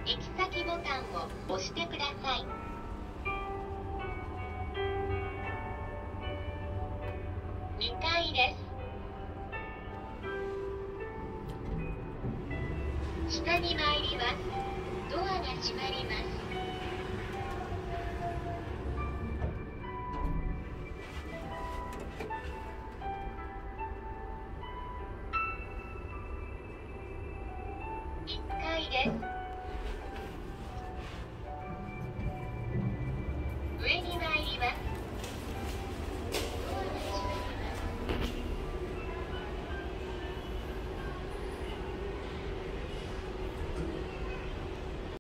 行き先ボタンを押してください。2階です。下に参ります。ドアが閉まります。1階です。